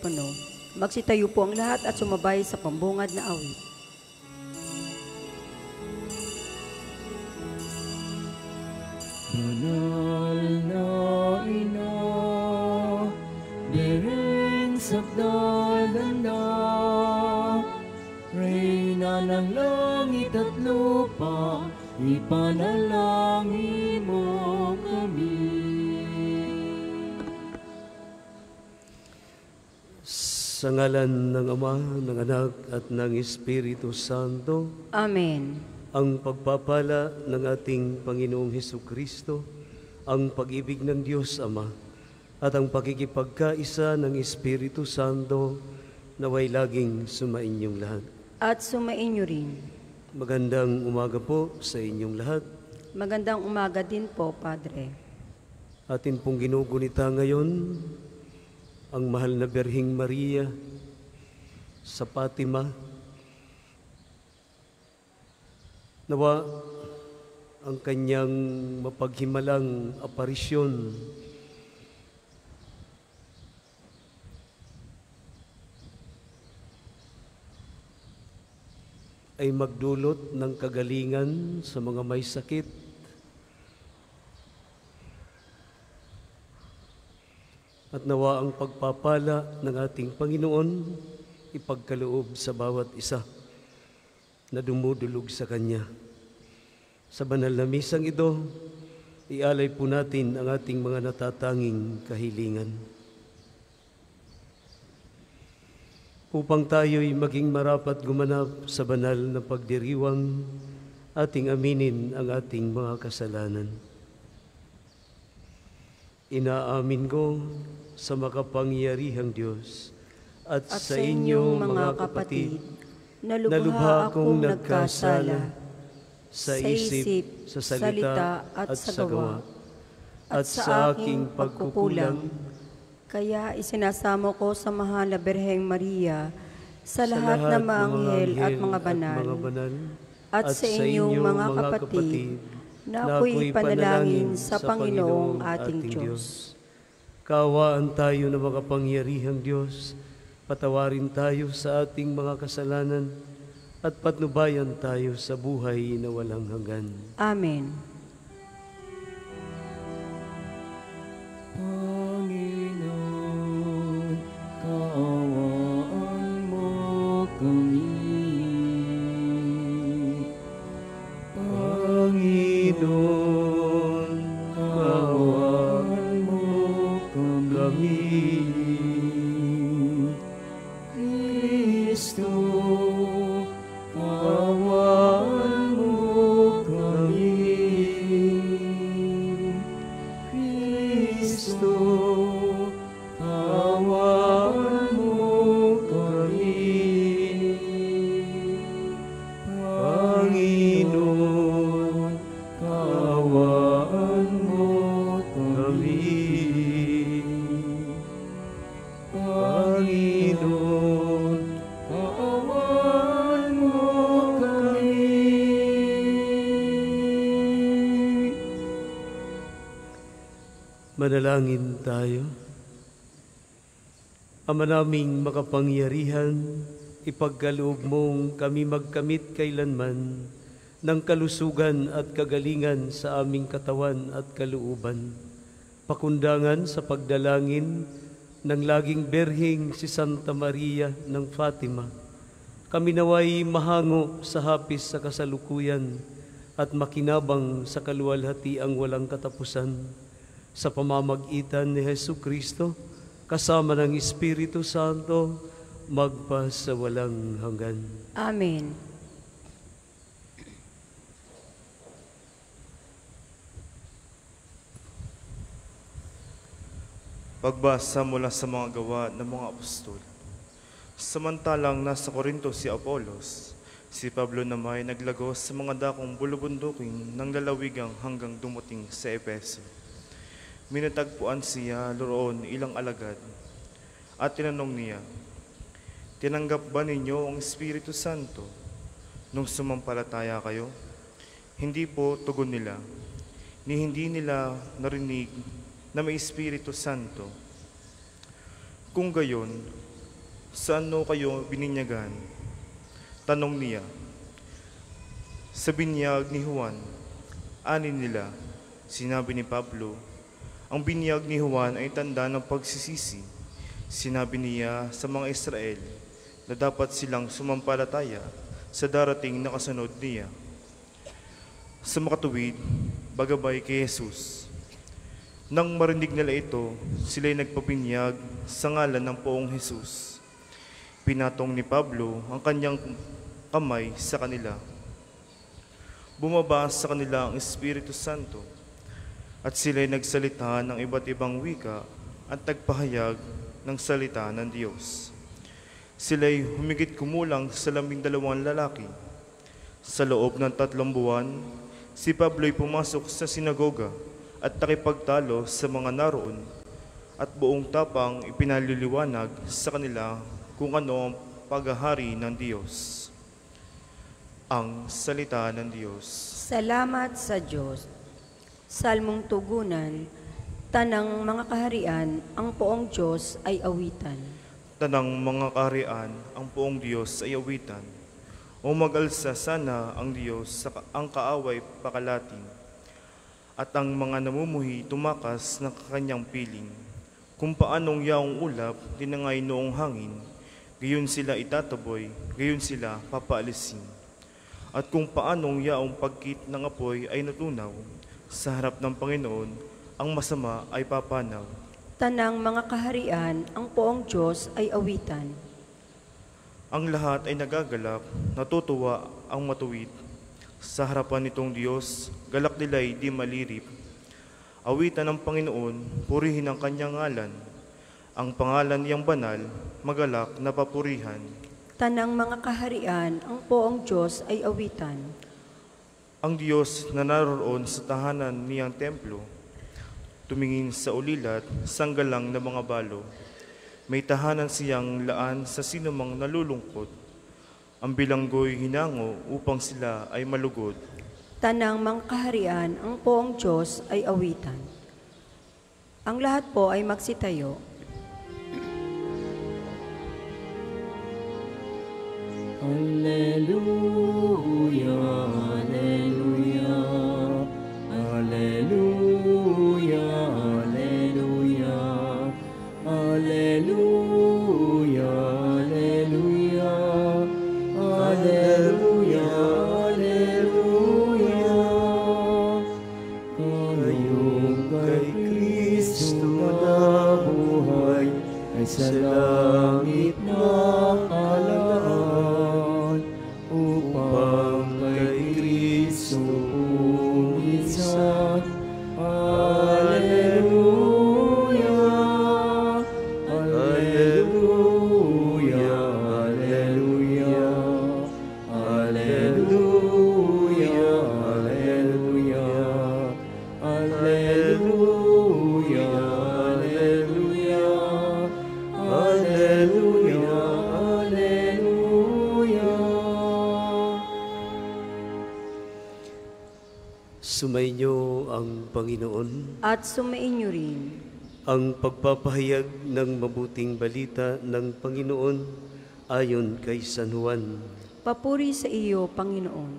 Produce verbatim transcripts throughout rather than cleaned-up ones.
puno. Magsitayo po ang lahat at sumabay sa pambungad na awit. Banal na ina, diring sakdalan na, Reyna ng langit at lupa, ipanalangin mo kami. Sa ngalan ng Ama, ng Anak, at ng Espiritu Santo. Amen. Ang pagpapala ng ating Panginoong Hesukristo, ang pag-ibig ng Diyos Ama, at ang pakikipagkaisa ng Espiritu Santo, naway laging sumainyong lahat. At sumainyo rin. Magandang umaga po sa inyong lahat. Magandang umaga din po, Padre. Atin pong ginugunita ngayon ang mahal na Birheng Maria sa Fatima. Nawa ang kanyang mapaghimalang aparisyon ay magdulot ng kagalingan sa mga may sakit, at nawa ang pagpapala ng ating Panginoon ipagkaloob sa bawat isa na dumudulog sa Kanya. Sa banal na misang ito, ialay po natin ang ating mga natatanging kahilingan. Upang tayo'y maging marapat gumanap sa banal na pagdiriwang, ating aminin ang ating mga kasalanan. Inaamin ko sa makapangyarihang Diyos at, At sa inyong mga kapatid, na na lubha akong nagkasala sa isip, sa salita at sa gawa, at sa aking pagkukulang. Kaya isinasamo ko sa mahal na Birheng Maria, sa lahat ng mga anghel at mga banal, at sa inyong mga kapatid, na ako'y panalangin sa Panginoong ating Diyos. Kaawaan tayo na makapangyarihang Diyos, patawarin tayo sa ating mga kasalanan, at patnubayan tayo sa buhay na walang hanggan. Amen. Panginoon, kaawaan mo kami. Panginoon, kaawaan mo kami. Kristo, kaawaan mo kami. Kristo, kaawaan mo kami. Panginoon, kaawaan mo kami. Panginoon, kaawaan mo kami. Manalangin tayo. Ama naming makapangyarihan, ipagkaloob mong kami magkamit kailanman ng kalusugan at kagalingan sa aming katawan at kalooban. Pakundangan sa pagdalangin ng laging Birheng si Santa Maria ng Fatima, kami naway mahango sa hapis sa kasalukuyan at makinabang sa kaluwalhatiang walang katapusan, sa pamamagitan ni Hesukristo, kasama ng Espiritu Santo, magpa sa walang hanggan. Amen. Pagbasa mula sa mga gawa ng mga apostol. Samantalang nasa Corinto si Apolos, si Pablo naman ay naglagos sa mga dakong bulubundukin ng lalawigang hanggang dumating sa Epeso. Minatagpuan siya loroon ilang alagad at tinanong niya, "Tinanggap ba ninyo ang Espiritu Santo nung sumampalataya kayo?" Hindi po, tugon nila, ni hindi nila narinig na may Espiritu Santo. Kung gayon, Saan no kayo bininyagan? Tanong niya. Sa binyag ni Juan. Anin nila. Sinabi ni Pablo, ang binyag ni Juan ay tanda ng pagsisisi. Sinabi niya sa mga Israel na dapat silang sumampalataya sa darating na kasunod niya. Sa makatuwid, bagabay kay Jesus. Nang marinig nila ito, sila'y nagpabinyag sa ngalan ng poong Jesus. Pinatong ni Pablo ang kanyang kamay sa kanila. Bumaba sa kanila ang Espiritu Santo at sila'y nagsalita ng iba't ibang wika at nagpahayag ng salita ng Diyos. Sila'y humigit kumulang sa labing dalawang lalaki. Sa loob ng tatlong buwan, si Pablo'y pumasok sa sinagoga at nakipagtalo sa mga naroon at buong tapang ipinaliliwanag sa kanila kung ano ang paghahari ng Diyos. Ang salita ng Diyos. Salamat sa Diyos. Salmong tugunan, tanang mga kaharian, ang poong Diyos ay awitan. Tanang mga kaharian, ang poong Diyos ay awitan. O mag-alsa sana ang Diyos sa ang kaaway pakalating, at ang mga namumuhi tumakas ng kanyang piling. Kung paanong yaong ulap dinangay noong hangin, gayon sila itataboy, gayon sila papaalisin. At kung paanong yaong pagkit ng apoy ay natunaw, sa harap ng Panginoon, ang masama ay papanaw. Tanang mga kaharian, ang poong Diyos ay awitan. Ang lahat ay nagagalak, natutuwa ang matuwid. Sa harapan nitong Diyos, galak nila'y di malirip. Awitan ng Panginoon, purihin ang kanyang ngalan. Ang pangalan niyang banal, magalak na papurihan. Tanang mga kaharian, ang poong Diyos ay awitan. Ang Diyos na naroon sa tahanan niyang templo, tumingin sa ulilat, sanggalang na mga balo. May tahanan siyang laan sa sinumang nalulungkot. Ang bilanggo'y hinango upang sila ay malugod. Tanang mga kaharian, ang poong Diyos ay awitan. Ang lahat po ay magsitayo. Alleluia, Alleluia, Alleluia, Alleluia, Alleluia, Alleluia, Alleluia, Alleluia. Ngayong kay Kristo nabuhay ay sa langit nakalaan, upang kay Kristo umisan. Alleluia, Alleluia, Alleluia, Alleluia, Alleluia, Alleluia, Alleluia, Alleluia, Alleluia. Sumainyo ang Panginoon. At sumainyo rin. Ang pagpapahayag ng mabuting balita ng Panginoon ayon kay San Juan. Papuri sa iyo, Panginoon.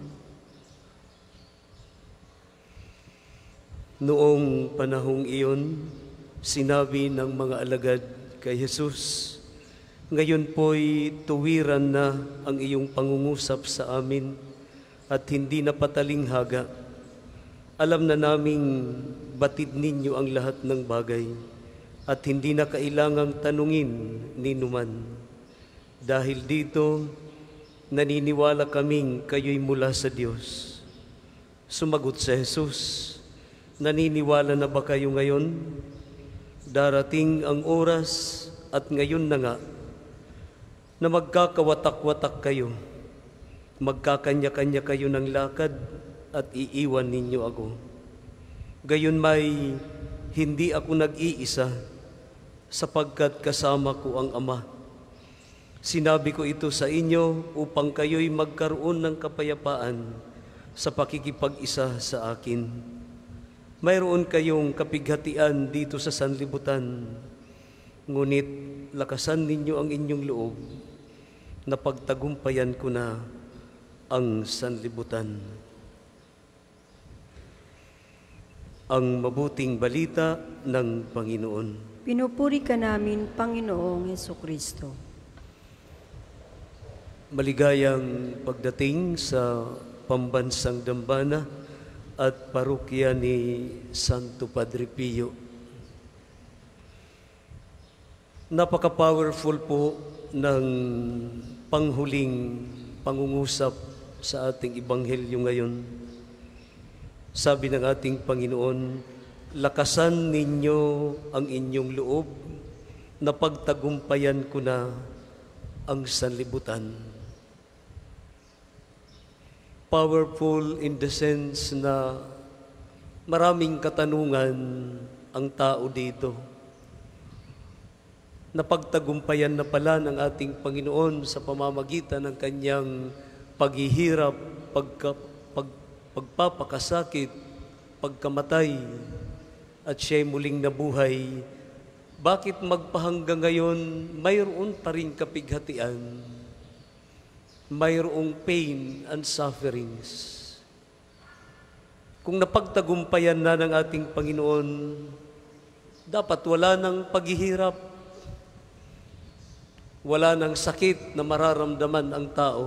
Noong panahong iyon, sinabi ng mga alagad kay Jesus, ngayon po'y tuwiran na ang iyong pangungusap sa amin at hindi na patalinghaga. Alam na naming batid ninyo ang lahat ng bagay at hindi na kailangang tanungin ni numan. Dahil dito, naniniwala kaming kayo'y mula sa Diyos. Sumagot si Jesus, naniniwala na ba kayo ngayon? Darating ang oras at ngayon na nga na magkakawatak-watak kayo. Magkakanya-kanya kayo ng lakad at iiwan ninyo ako. Gayon may hindi ako nag-iisa sapagkat kasama ko ang Ama. Sinabi ko ito sa inyo upang kayo'y magkaroon ng kapayapaan sa pakikipag-isa sa akin. Mayroon kayong kapighatian dito sa sanlibutan, Ngunit lakasan ninyo ang inyong loob na pagtagumpayan ko na ang sanlibutan. Ang mabuting balita ng Panginoon. Pinupuri ka namin, Panginoong Hesukristo. Maligayang pagdating sa pambansang dambana at parokya ni Santo Padre Pio. Napaka-powerful po ng panghuling pangungusap sa ating Ebanghelyo ngayon. Sabi ng ating Panginoon, lakasan ninyo ang inyong loob na pagtagumpayan ko na ang sanlibutan. Powerful in the sense na maraming katanungan ang tao dito. Napagtagumpayan na pala ng ating Panginoon sa pamamagitan ng kanyang paghihirap, pagka, pag, pagpapakasakit, pagkamatay, at siya'y muling nabuhay. Bakit magpahanggang ngayon mayroon pa rin kapighatian? Mayroong pain and sufferings. Kung napagtagumpayan na ng ating Panginoon, dapat wala ng paghihirap, wala ng sakit na mararamdaman ang tao.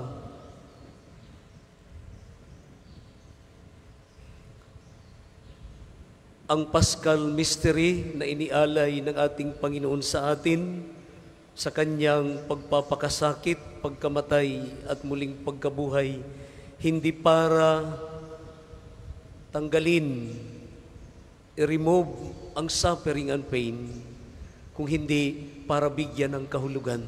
Ang Paschal Mystery na inialay ng ating Panginoon sa atin, sa kanyang pagpapakasakit, pagkamatay at muling pagkabuhay, hindi para tanggalin, i-remove ang suffering and pain, kung hindi para bigyan ng kahulugan.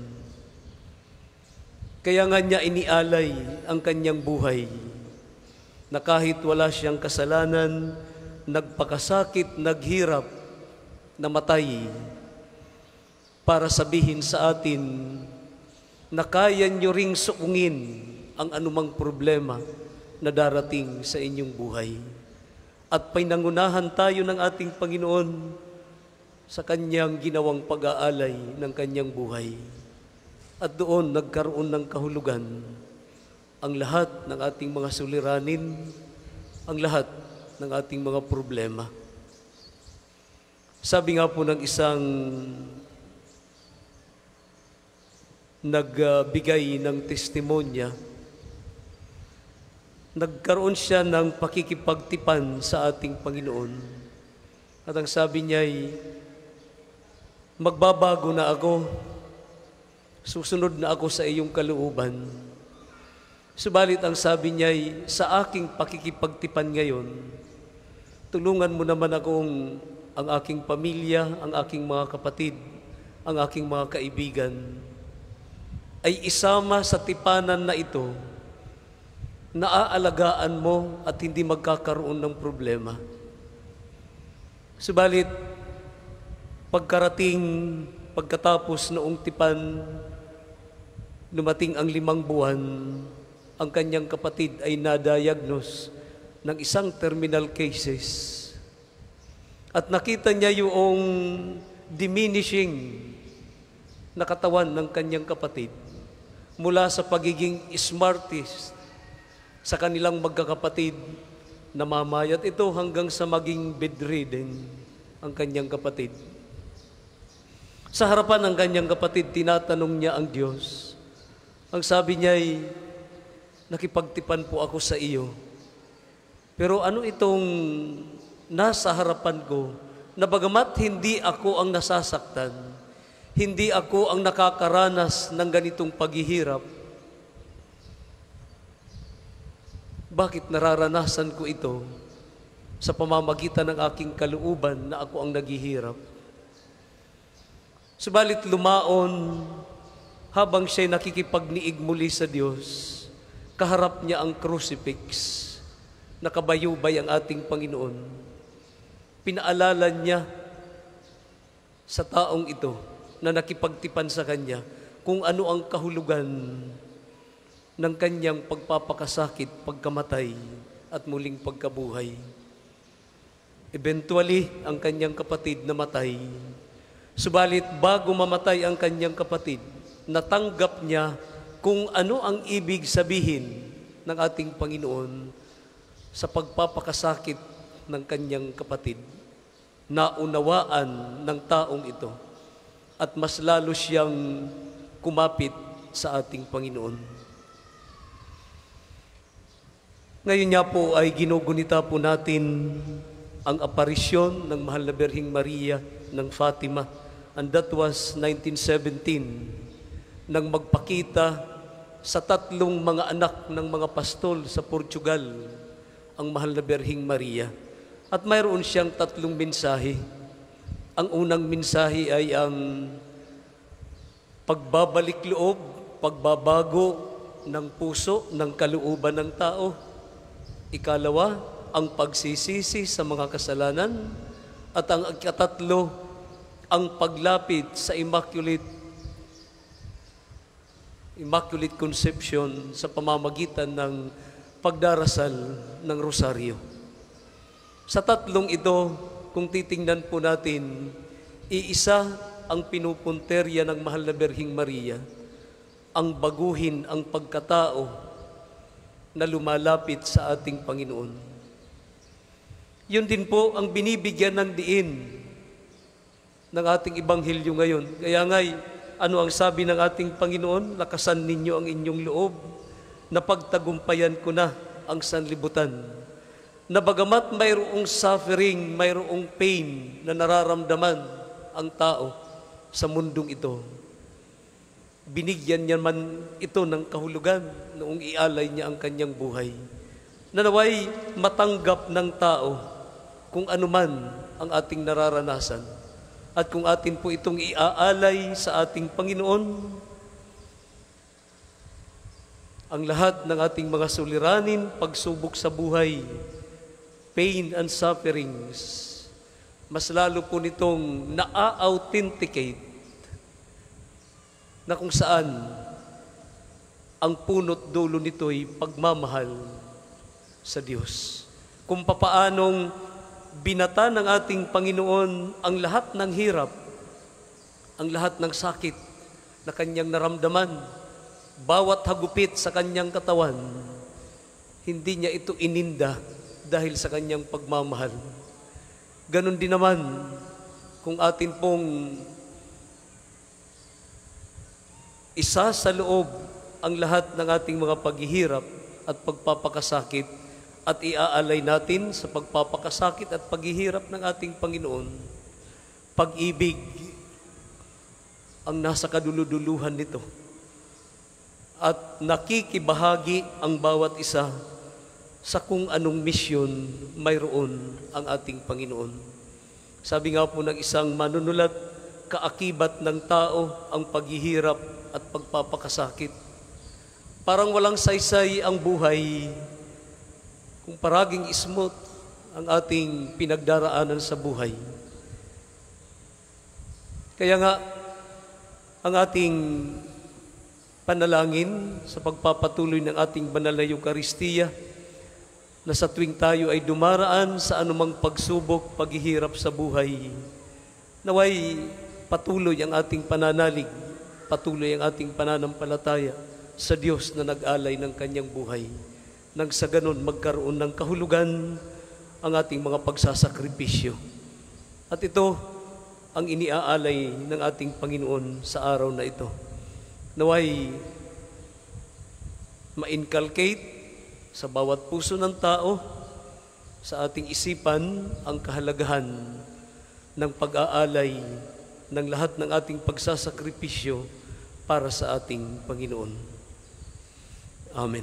Kaya nga niya inialay ang kanyang buhay, na kahit wala siyang kasalanan, nagpakasakit, naghirap, namatay, para sabihin sa atin na kaya nyo ring suungin ang anumang problema na darating sa inyong buhay. At pinangunahan tayo ng ating Panginoon sa kanyang ginawang pag-aalay ng kanyang buhay. At doon nagkaroon ng kahulugan ang lahat ng ating mga suliranin, ang lahat ng ating mga problema. Sabi nga po ng isang nagbigay ng testimonya, nagkaroon siya ng pakikipagtipan sa ating Panginoon. At ang sabi niya ay, magbabago na ako, susunod na ako sa iyong kalooban. Subalit ang sabi niya ay, sa aking pakikipagtipan ngayon, tulungan mo naman akong ang aking pamilya, ang aking mga kapatid, ang aking mga kaibigan, ay isama sa tipanan na ito, naaalagaan mo at hindi magkakaroon ng problema. Subalit, pagkarating, pagkatapos noong tipan, lumating ang limang buwan, ang kanyang kapatid ay na-diagnose ng isang terminal cases. At nakita niya yung diminishing na katawan ng kanyang kapatid mula sa pagiging smartest sa kanilang magkakapatid, namamayat ito hanggang sa maging bedridden ang kanyang kapatid. Sa harapan ng kanyang kapatid, tinatanong niya ang Diyos. Ang sabi niya ay, nakipagtipan po ako sa iyo. Pero ano itong nasa harapan ko, na bagamat hindi ako ang nasasaktan, hindi ako ang nakakaranas ng ganitong paghihirap, bakit nararanasan ko ito sa pamamagitan ng aking kalooban na ako ang naghihirap? Subalit lumaon, habang siya'y nakikipagniig muli sa Diyos, kaharap niya ang crucifix, nakabayubay ang ating Panginoon. Pinaalala niya sa taong ito na nakipagtipan sa kanya kung ano ang kahulugan ng kanyang pagpapakasakit, pagkamatay, at muling pagkabuhay. Eventually, ang kanyang kapatid namatay. Subalit bago mamatay ang kanyang kapatid, natanggap niya kung ano ang ibig sabihin ng ating Panginoon sa pagpapakasakit ng kanyang kapatid. Naunawaan ng taong ito at mas lalo siyang kumapit sa ating Panginoon. Ngayon nga po ay ginugunita po natin ang aparisyon ng Mahal na Birheng Maria ng Fatima, and that was nineteen seventeen, nang magpakita sa tatlong mga anak ng mga pastol sa Portugal ang Mahal na Birheng Maria. At mayroon siyang tatlong mensahe. Ang unang mensahe ay ang pagbabalik loob, pagbabago ng puso, ng kalooban ng tao. Ikalawa, ang pagsisisi sa mga kasalanan. At ang ikatatlo, ang paglapit sa Immaculate, Immaculate Conception sa pamamagitan ng pagdarasal ng rosaryo. Sa tatlong ito, kung titingnan po natin, iisa ang pinupunterya ng Mahal na Birheng Maria, ang baguhin ang pagkatao na lumalapit sa ating Panginoon. Yun din po ang binibigyan ng diin ng ating Ibanghilyo ngayon. Kaya nga'y, ano ang sabi ng ating Panginoon? Lakasan ninyo ang inyong loob, na pagtagumpayan ko na ang sanlibutan. Na bagamat mayroong suffering, mayroong pain na nararamdaman ang tao sa mundong ito, binigyan niya man ito ng kahulugan noong ialay niya ang kanyang buhay. Na naway matanggap ng tao kung anuman ang ating nararanasan. At kung atin po itong iaalay sa ating Panginoon, ang lahat ng ating mga suliranin, pagsubok sa buhay, pain and sufferings, mas lalo po nitong na-authenticate na kung saan ang punot dulo nito'y pagmamahal sa Diyos. Kung papaanong binata ng ating Panginoon ang lahat ng hirap, ang lahat ng sakit na kanyang naramdaman, bawat hagupit sa kanyang katawan, hindi niya ito ininda dahil sa kanyang pagmamahal. Ganon din naman kung atin pong isa sa loob ang lahat ng ating mga paghihirap at pagpapakasakit at iaalay natin sa pagpapakasakit at paghihirap ng ating Panginoon, pag-ibig ang nasa kaduluduluhan nito at nakikibahagi ang bawat isa sa kung anong misyon mayroon ang ating Panginoon. Sabi nga po ng isang manunulat, kaakibat ng tao ang paghihirap at pagpapakasakit. Parang walang saysay ang buhay kung paraging smooth ang ating pinagdaraanan sa buhay. Kaya nga, ang ating panalangin sa pagpapatuloy ng ating banal na Eucharistia, na sa tuwing tayo ay dumaraan sa anumang pagsubok, paghihirap sa buhay, naway patuloy ang ating pananalig, patuloy ang ating pananampalataya sa Diyos na nag-alay ng kanyang buhay. Nang sa ganon magkaroon ng kahulugan ang ating mga pagsasakripisyo. At ito ang iniaalay ng ating Panginoon sa araw na ito. Naway ma-inculcate sa bawat puso ng tao, sa ating isipan, ang kahalagahan ng pag-aalay ng lahat ng ating pagsasakripisyo para sa ating Panginoon. Amen.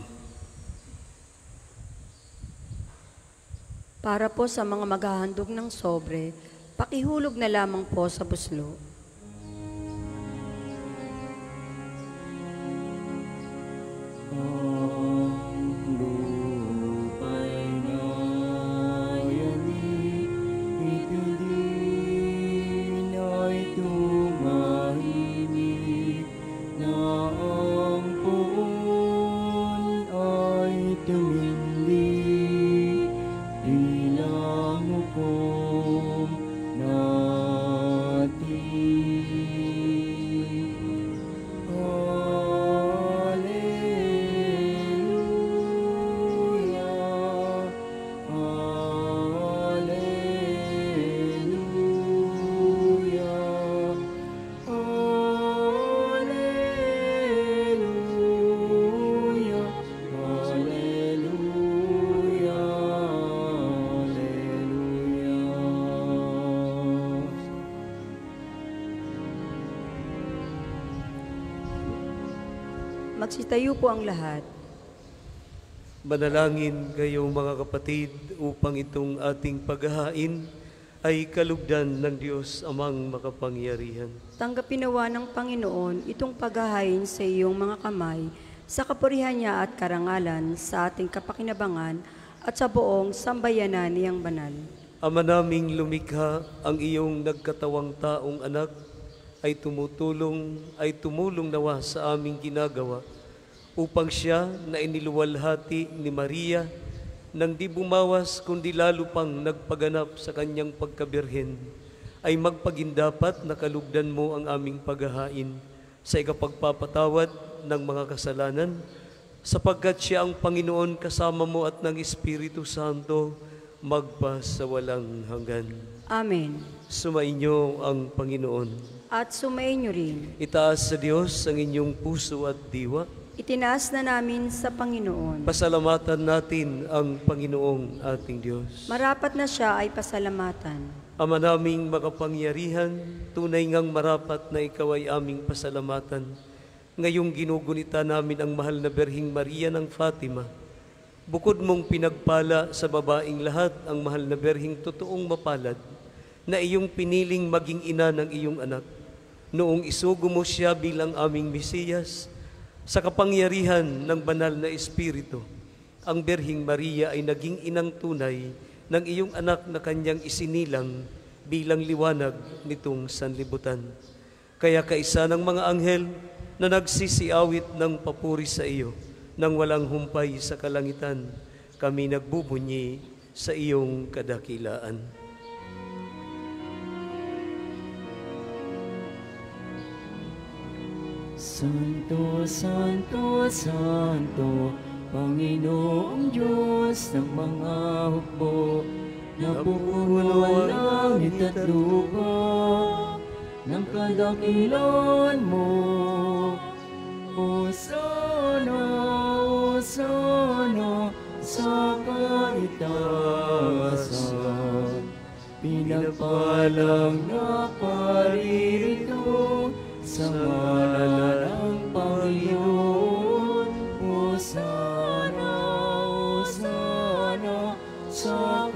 Para po sa mga maghahandog ng sobre, pakihulog na lamang po sa buslo. Ilang hukom natin. Magsitayo po ang lahat. Manalangin kayo mga kapatid upang itong ating paghahain ay kalugdan ng Diyos amang makapangyarihan. Tanggapin nawa ng Panginoon itong paghahain sa iyong mga kamay, sa kapurihan niya at karangalan, sa ating kapakinabangan at sa buong sambayanan niyang banal. Ama naming lumikha, ang iyong nagkatawang taong anak ay tumutulong, ay tumulong nawa sa aming ginagawa upang siya na iniluwalhati ni Maria nang di bumawas kundi lalo pang nagpaganap sa kanyang pagkabirhen, ay magpagindapat na kalugdan mo ang aming paghahain sa ikapagpapatawad ng mga kasalanan, sapagkat siya ang Panginoon kasama mo at ng Espiritu Santo magpa sa walang hanggan. Amen. Sumainyo ang Panginoon. At sumainyo rin. Itaas sa Diyos ang inyong puso at diwa. Itinaas na namin sa Panginoon. Pasalamatan natin ang Panginoong ating Diyos. Marapat na siya ay pasalamatan. Ama naming makapangyarihan, tunay ngang marapat na ikaw ay aming pasalamatan. Ngayong ginugunita namin ang mahal na Berhing Maria ng Fatima. Bukod mong pinagpala sa babaing lahat ang mahal na Berhing totoong mapalad, na iyong piniling maging ina ng iyong anak, noong isugo mo siya bilang aming Mesiyas, sa kapangyarihan ng banal na Espiritu, ang Berhing Maria ay naging inang tunay ng iyong anak na kanyang isinilang bilang liwanag nitong sanlibutan. Kaya kaisa ng mga anghel na nagsisiawit ng papuri sa iyo, nang walang humpay sa kalangitan, kami nagbubunyi sa iyong kadakilaan. Santo, Santo, Santo, Panginoong Diyos ng mga hukbo, napupuno ang langit at lupa ng kadakilan mo. Hosana, Hosana, sa kaitaasan, pinagpalang na paririto sa ngalan ng Panginoon. Hosana, Hosana, sa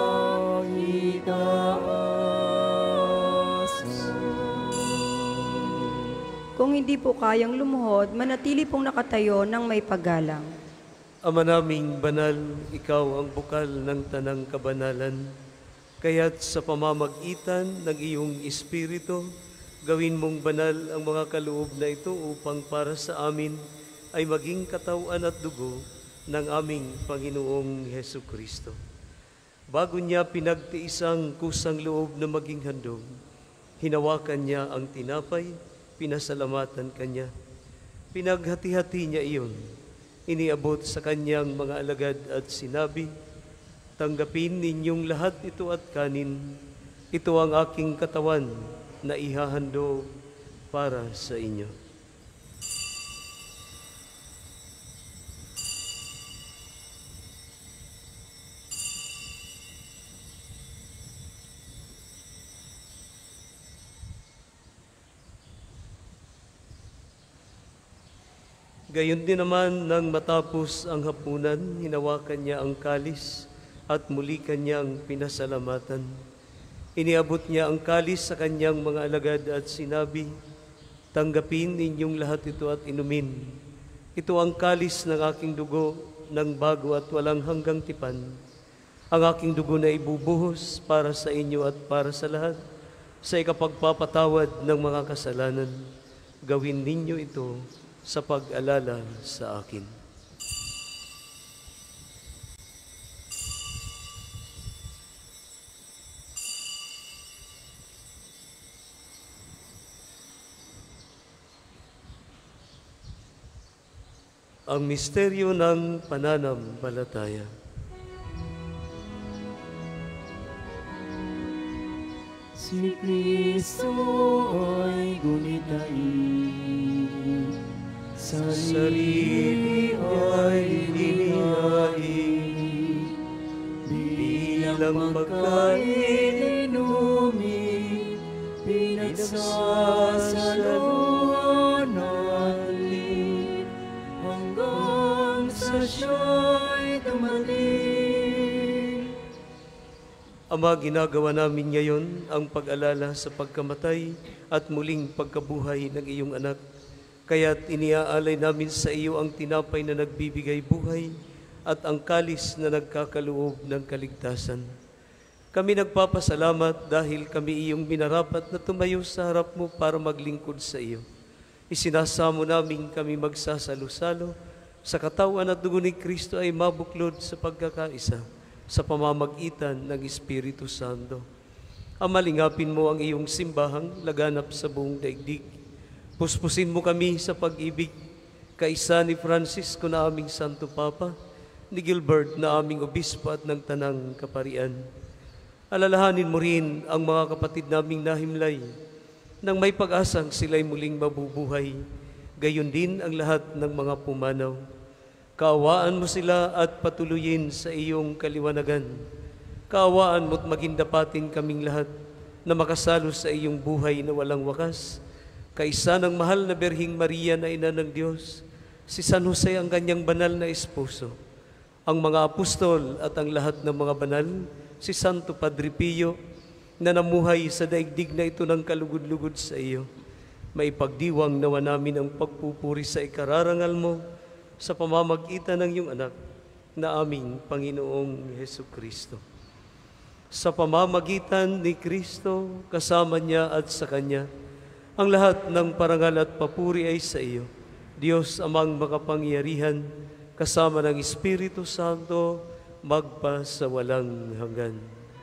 kaitaasan. Kung hindi po kayang lumuhod, manatili pong nakatayo ng may paggalang. Ama naming banal, ikaw ang bukal ng tanang kabanalan, kaya't sa pamamagitan ng iyong Espiritu, gawin mong banal ang mga kaloob na ito upang para sa amin ay maging katawan at dugo ng aming Panginoong Hesu Kristo. Bago niya pinagtiisang kusang loob na maging handog, hinawakan niya ang tinapay, pinasalamatan kanya. Pinaghati-hati niya iyon, iniabot sa kanyang mga alagad at sinabi, "Tanggapin ninyong lahat ito at kanin, ito ang aking katawan na ihahandog para sa inyo." Gayon din naman nang matapos ang hapunan, hinawakan niya ang kalis at muli kanyang pinasalamatan. Iniabot niya ang kalis sa kanyang mga alagad at sinabi, "Tanggapin ninyong lahat ito at inumin. Ito ang kalis ng aking dugo ng bago at walang hanggang tipan. Ang aking dugo na ibubuhos para sa inyo at para sa lahat sa ikapagpapatawad ng mga kasalanan. Gawin ninyo ito sa pag-alala sa akin." Ang misteryo ng pananampalataya. Si Kristo ay gunitain, sarili ay inihain, bilang pagkain inumin, pinagsasaluan natin, siya'y dumating. Ama, ginagawa namin ngayon ang pag-alala sa pagkamatay at muling pagkabuhay ng iyong anak. Kaya't iniaalay namin sa iyo ang tinapay na nagbibigay buhay at ang kalis na nagkakaloob ng kaligtasan. Kami nagpapasalamat dahil kami iyong minarapat na tumayo sa harap mo para maglingkod sa iyo. Isinasamo namin kami magsasalo-salo sa katawan at dugo ni Kristo ay mabuklod sa pagkakaisa sa pamamagitan ng Espiritu Santo. Amalingapin mo ang iyong simbahang laganap sa buong daigdig. Puspusin mo kami sa pag-ibig, kaisa ni Francisco na aming Santo Papa, ni Gilbert na aming Obispo at ng Tanang Kaparian. Alalahanin mo rin ang mga kapatid naming nahimlay, nang may pag-asang sila'y muling mabubuhay, gayon din ang lahat ng mga pumanaw. Kaawaan mo sila at patuloyin sa iyong kaliwanagan. Kaawaan mo't magindapatin kaming lahat na makasalo sa iyong buhay na walang wakas, kaisa ng mahal na Berhing Maria na Ina ng Diyos, si San Jose ang kanyang banal na esposo, ang mga apostol at ang lahat ng mga banal, si Santo Padre Pio, na namuhay sa daigdig na ito ng kalugod-lugod sa iyo. Maipagdiwang nawa namin ang pagpupuri sa ikararangal mo sa pamamagitan ng iyong anak na aming Panginoong Hesukristo. Sa pamamagitan ni Kristo, kasama niya at sa Kanya, ang lahat ng parangal at papuri ay sa iyo, Diyos amang makapangyarihan, kasama ng Espiritu Santo, magpa sa walang hanggan.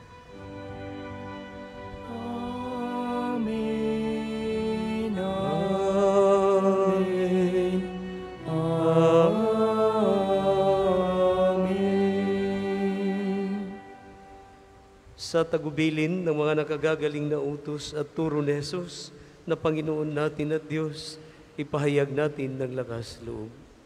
Amen. Amen. Amen. Sa tagubilin ng mga nakagagaling na utos at turo ni Jesus, na Panginoon natin at Diyos, ipahayag natin ng lakas loob.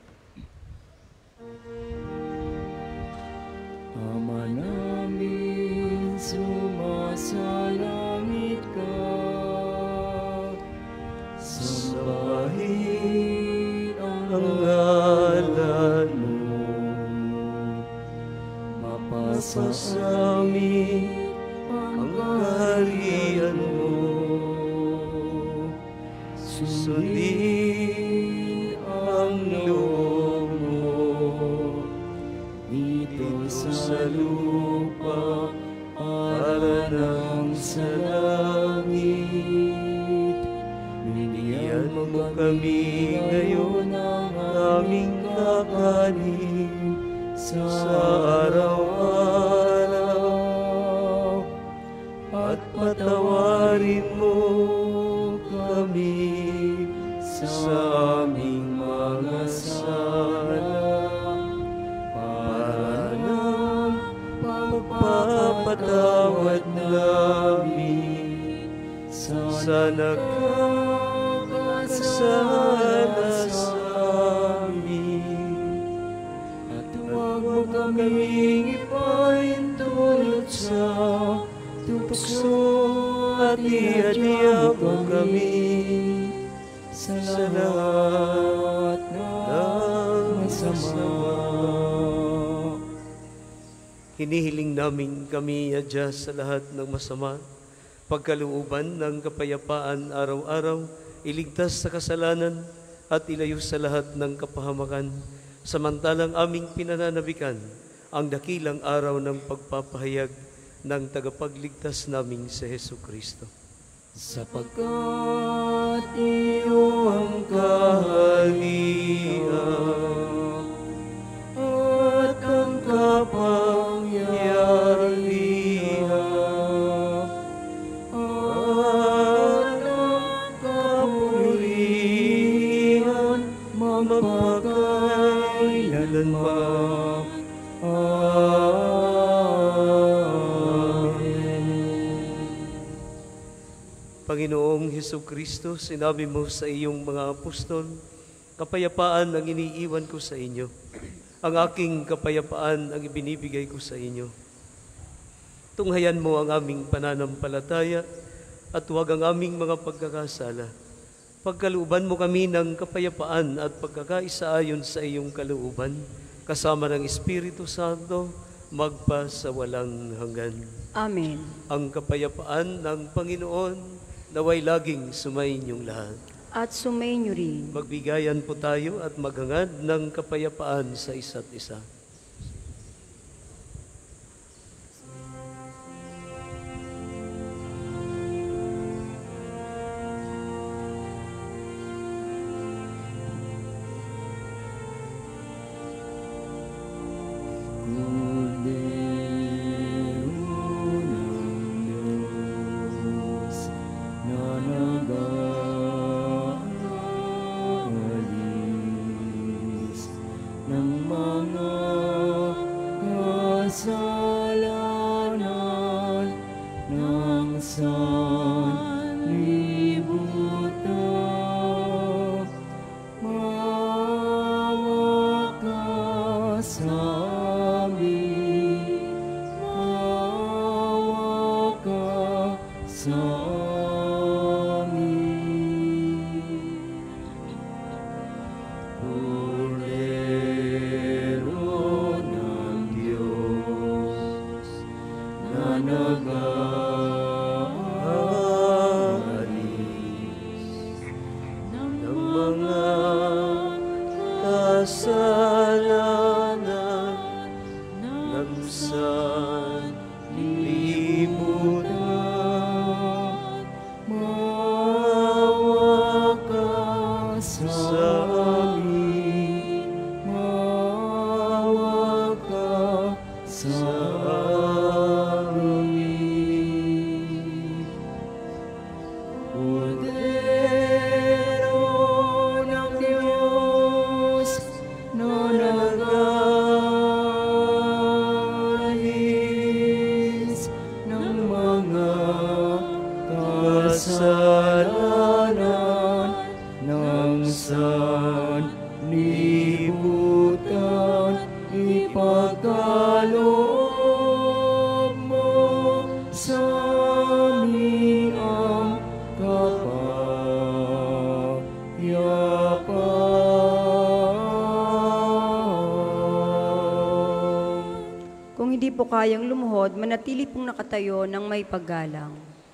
Ama namin, sumasalangit ka, sambahin ang ngalan mo, mapasa sa amin ang kaharian mo, sundin ang loob mo dito sa lupa para nang sa langit. Bigyan mo kami ngayon ang aming kakanin sa araw-araw, at patawarin mo kami sa aming mga sala, para ng pagpapatawad namin sa nagkakasala sa amin. At huwag mo kaming ipahintulot sa tukso, at iadya mo kami sa lahat ng masama. Hinihiling namin kami adya sa lahat ng masama, pagkalooban ng kapayapaan araw-araw, iligtas sa kasalanan at ilayo sa lahat ng kapahamakan, samantalang aming pinananabikan ang dakilang araw ng pagpapahayag ng tagapagligtas naming si Hesukristo. Sapagkat iyo ang kaharian at ang kapangyarihan at ang kapurihan magpakailanman. Panginoong Hesukristo, sinabi mo sa iyong mga apostol, kapayapaan ang iniiwan ko sa inyo. Ang aking kapayapaan ang ibinibigay ko sa inyo. Tunghayan mo ang aming pananampalataya at huwag ang aming mga pagkakasala. Pagkalooban mo kami ng kapayapaan at pagkakaisa ayon sa iyong kalooban, kasama ng Espiritu Santo, magpa sa walang hanggan. Amen. Ang kapayapaan ng Panginoon naway laging sumainyong lahat. At sumainyo rin. Magbigayan po tayo at maghangad ng kapayapaan sa isa't isa. Kung hindi po kayang lumuhod, manatili pong nakatayo ng may paggalang.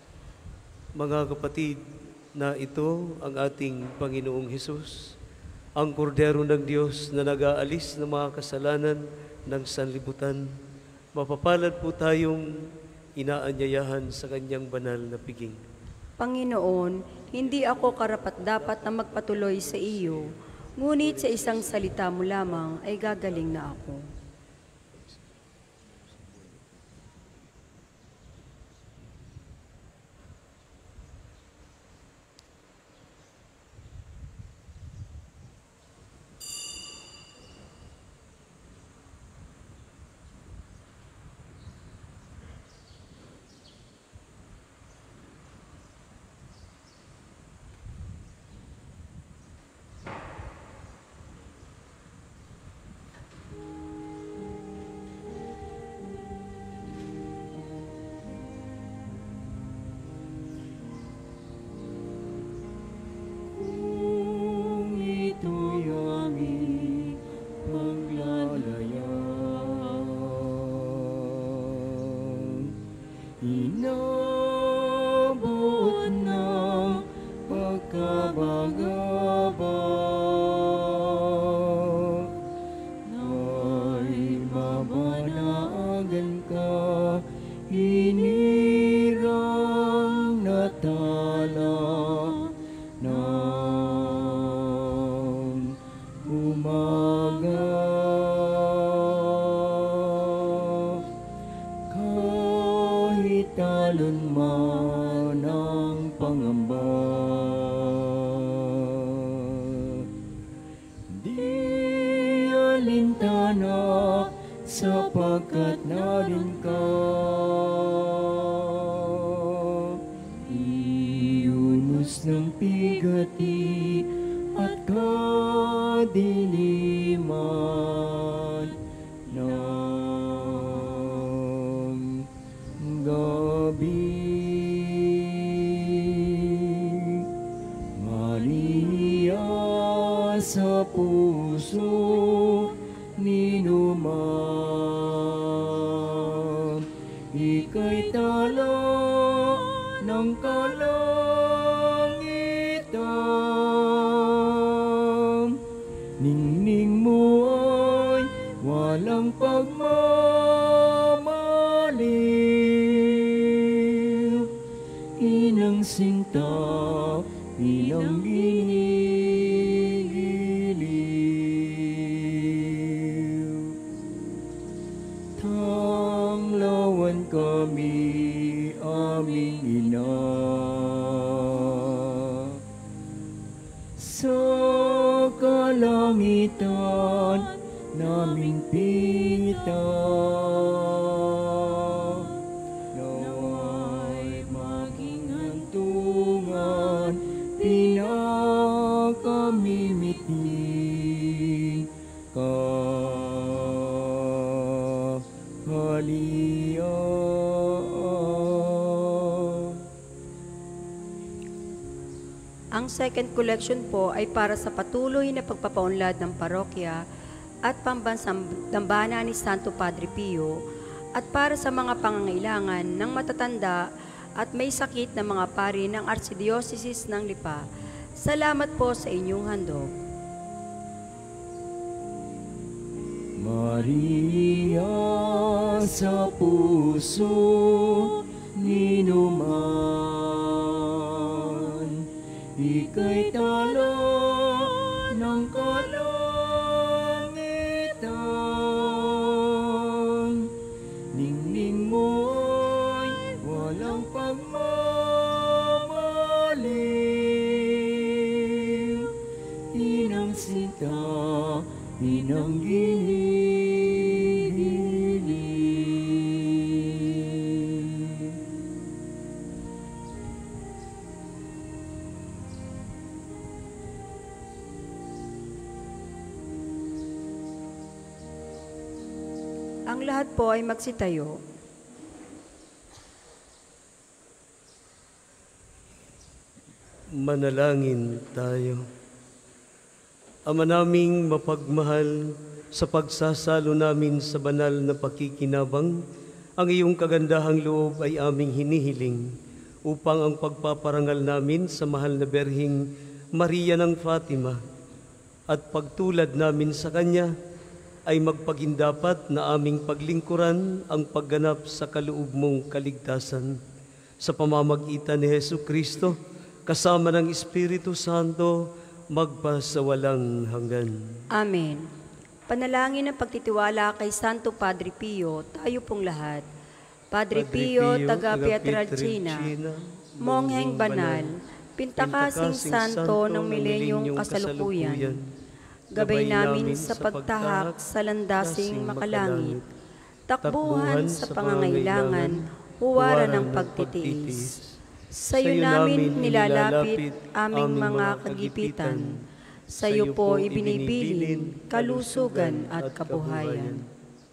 Mga kapatid, na ito ang ating Panginoong Hesus, ang kordero ng Diyos na nag-aalis ng mga kasalanan ng sanlibutan. Mapapalad po tayong inaanyayahan sa kanyang banal na piging. Panginoon, hindi ako karapat-dapat na magpatuloy sa iyo, ngunit sa isang salita mo lamang ay gagaling na ako. sapagkat narin ka. Iunos ng pigati at kadiliman ng gabi. Maria sa puso ninuman. Ika'y tala ng kalangitan. Ningning mo ay walang pagmamaliw. Inang sinta, inang ginigiliw. Tanglawan kami, aming ina, sa kalangitan naming pita. Naway maging hantungan, pinakamimiting kahalian. Ang second collection po ay para sa patuloy na pagpapaunlad ng parokya at pambansang dambana ni Santo Padre Pio at para sa mga pangangailangan ng matatanda at may sakit na mga pari ng Archdiocese ng Lipa. Salamat po sa inyong handog. Maria sa puso ninuman, ika'y tala ng kalangitan. Ningning mo'y walang pagmamaliw. Inang sinta, inang ginigiliw. Ang lahat po ay magsitayo. Manalangin tayo. Ama naming mapagmahal, sa pagsasalo namin sa banal na pakikinabang, ang iyong kagandahang loob ay aming hinihiling upang ang pagpaparangal namin sa mahal na Berhing Maria ng Fatima at pagtulad namin sa Kanya ay magpagindapat na aming paglingkuran ang pagganap sa kaloob mong kaligtasan. Sa pamamagitan ni Hesu Kristo, kasama ng Espiritu Santo, magpasawalang hanggan. Amen. Panalangin ng pagtitiwala kay Santo Padre Pio, tayo pong lahat. Padre, Padre Pio, Pio, taga taga Pietrelcina, Pietrelcina, Mongheng Banal, Pintakasing Santo ng milenyong kasalukuyan, gabay namin sa pagtahak sa landasing makalangit, takbuhan sa pangangailangan, huwaran ng pagtitiis. Sa iyo namin nilalapit aming mga kagipitan, sa iyo po ibinibilin kalusugan at kabuhayan.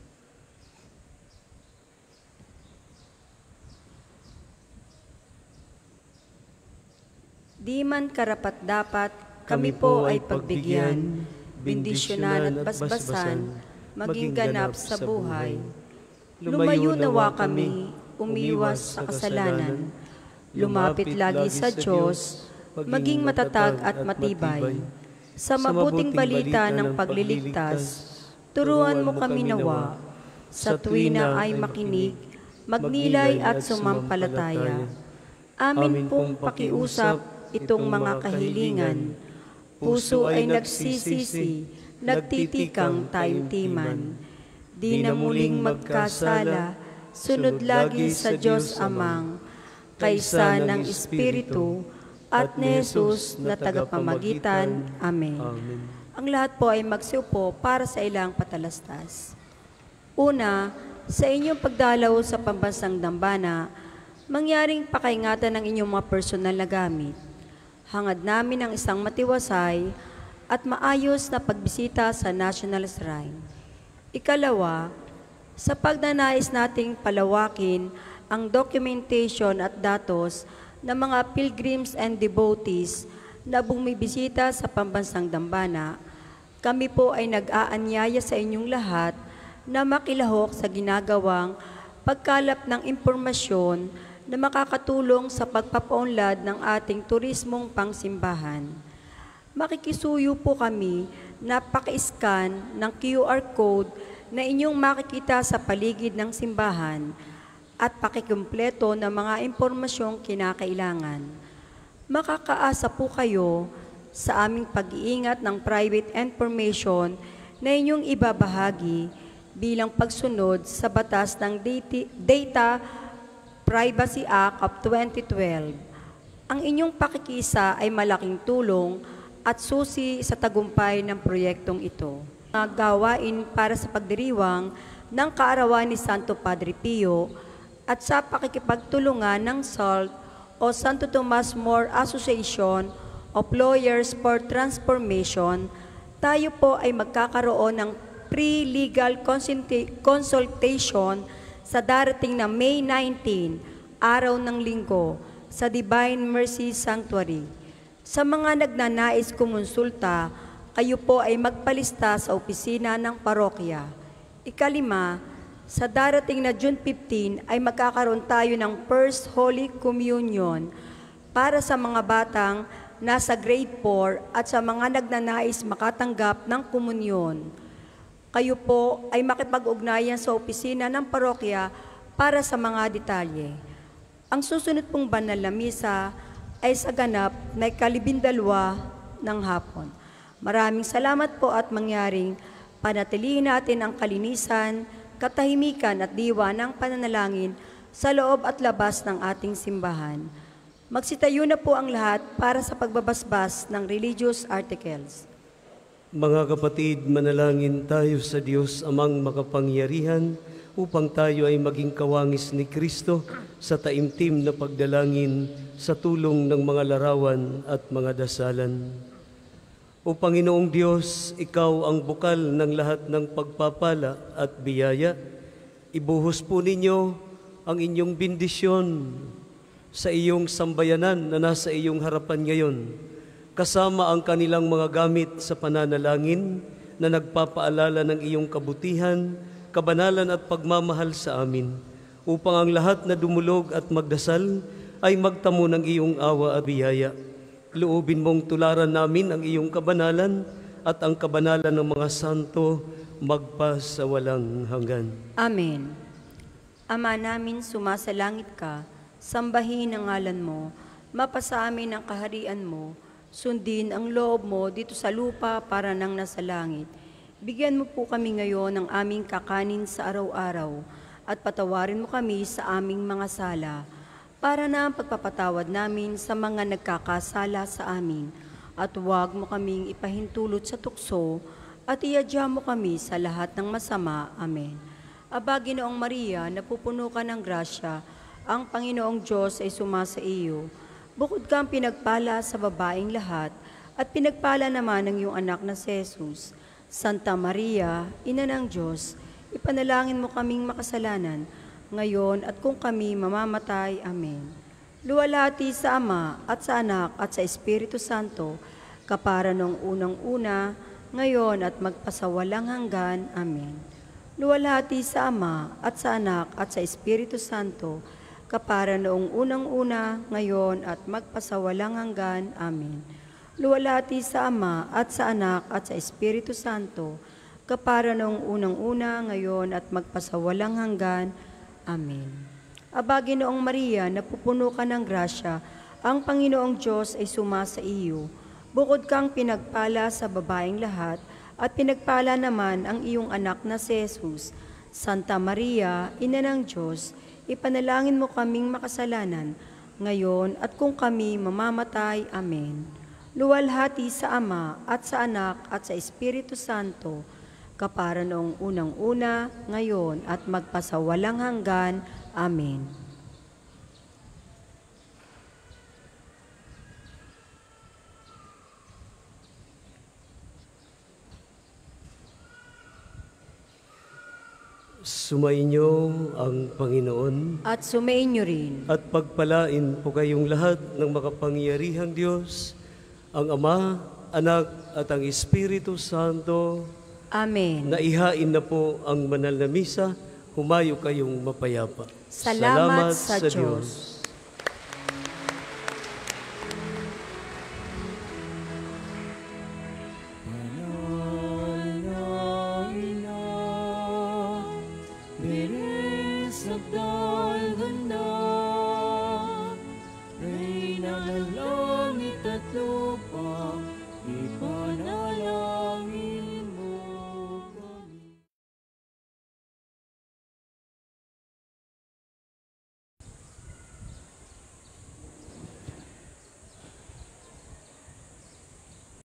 Di man karapat-dapat, kami po ay pagbigyan, bendisyonan at basbasan, maging ganap sa buhay. Lumayo nawa kami, umiwas sa kasalanan, lumapit lagi sa Diyos, maging matatag at matibay. Sa mabuting balita ng pagliligtas, turuan mo kami nawa, sa tuwina ay makinig, magnilay at sumampalataya. Amin pong pakiusap itong mga kahilingan, puso ay nagsisisi, nagtitikang taimtiman. Di na muling magkasala, sunod lagi sa Diyos Amang, kaysa ng Espiritu at ni Jesus na tagapamagitan. Amen. Amen. Ang lahat po ay magsiupo para sa ilang patalastas. Una, sa inyong pagdalaw sa pambansang dambana, mangyaring pakaingatan ng inyong mga personal na gamit. Hangad namin ang isang matiwasay at maayos na pagbisita sa National Shrine. Ikalawa, sa pagnanais nating palawakin ang documentation at datos ng mga pilgrims and devotees na bumibisita sa pambansang dambana, Kami po ay nag-aanyaya sa inyong lahat na makilahok sa ginagawang pagkalap ng impormasyon na makakatulong sa pagpapaunlad ng ating turismong pangsimbahan. Makikisuyo po kami na paki-scan ng Q R code na inyong makikita sa paligid ng simbahan at pakikumpleto ng mga impormasyong kinakailangan. Makakaasa po kayo sa aming pag-iingat ng private information na inyong ibabahagi bilang pagsunod sa batas ng Data Privacy Act of twenty twelve. Ang inyong pakikisa ay malaking tulong at susi sa tagumpay ng proyektong ito. Mga gawain para sa pagdiriwang ng kaarawan ni Santo Padre Pio at sa pakikipagtulungan ng SALT o Santo Tomas More Association of Lawyers for Transformation, tayo po ay magkakaroon ng pre-legal consultation sa darating na May nineteenth, araw ng linggo, sa Divine Mercy Sanctuary. Sa mga nagnanais kumonsulta, kayo po ay magpalista sa opisina ng parokya. Ikalima, sa darating na June fifteenth ay magkakaroon tayo ng First Holy Communion para sa mga batang nasa grade four at sa mga nagnanais makatanggap ng komunyon. Kayo po ay makipag-ugnayan sa opisina ng parokya para sa mga detalye. Ang susunod pong banal na misa ay sa ganap na ikalibindalwa ng hapon. Maraming salamat po at mangyaring panatilihin natin ang kalinisan, katahimikan at diwa ng pananalangin sa loob at labas ng ating simbahan. Magsitayo na po ang lahat para sa pagbabasbas ng religious articles. Mga kapatid, manalangin tayo sa Diyos amang makapangyarihan upang tayo ay maging kawangis ni Kristo sa taimtim na pagdalangin sa tulong ng mga larawan at mga dasalan. O Panginoong Diyos, Ikaw ang bukal ng lahat ng pagpapala at biyaya. Ibuhos po ninyo ang inyong bendisyon sa iyong sambayanan na nasa iyong harapan ngayon, kasama ang kanilang mga gamit sa pananalangin na nagpapaalala ng iyong kabutihan, kabanalan at pagmamahal sa amin, upang ang lahat na dumulog at magdasal ay magtamo ng iyong awa at biyaya. Loobin mong tularan namin ang iyong kabanalan at ang kabanalan ng mga santo magpasawalang hanggan. Amen. Ama namin, sumasalangit ka, sambahin ang ngalan mo, mapasa amin ang kaharian mo, sundin ang loob mo dito sa lupa para nang nasa langit. Bigyan mo po kami ngayon ng aming kakanin sa araw-araw at patawarin mo kami sa aming mga sala para na ang pagpapatawad namin sa mga nagkakasala sa amin at huwag mo kaming ipahintulot sa tukso at iadya mo kami sa lahat ng masama. Amen. Aba, Ginoong Maria, napupuno ka ng grasya, ang Panginoong Diyos ay sumasa iyo. Bukod kang pinagpala sa babaeng lahat, at pinagpala naman ng iyong anak na si Jesus. Santa Maria, Ina ng Diyos, ipanalangin mo kaming makasalanan, ngayon at kung kami mamamatay. Amen. Luwalhati sa Ama, at sa Anak, at sa Espiritu Santo, kapara noong unang-una, ngayon at magpasawalang hanggan. Amen. Luwalhati sa Ama, at sa Anak, at sa Espiritu Santo, kapara noong unang-una, ngayon at magpasawalang hanggan. Amen. Luwalhati sa Ama at sa Anak at sa Espiritu Santo, kapara noong unang-una, ngayon at magpasawalang hanggan. Amen. Aba, Ginoong Maria, napupuno ka ng grasya, ang Panginoong Diyos ay sumasa iyo. Bukod kang pinagpala sa babaeng lahat, at pinagpala naman ang iyong anak na si Jesus. Santa Maria, Ina ng Diyos, ipanalangin mo kaming makasalanan, ngayon at kung kami mamamatay. Amen. Luwalhati sa Ama, at sa Anak, at sa Espiritu Santo, kapara noong unang-una, ngayon, at magpasawalang hanggan. Amen. Sumainyo ang Panginoon At sumainyo rin. at pagpalain po kayong lahat ng makapangyarihang Diyos, ang Ama Anak, at ang Espiritu Santo, Amen. naihain na po ang banal na misa, humayo kayong mapayapa. Salamat sa Diyos.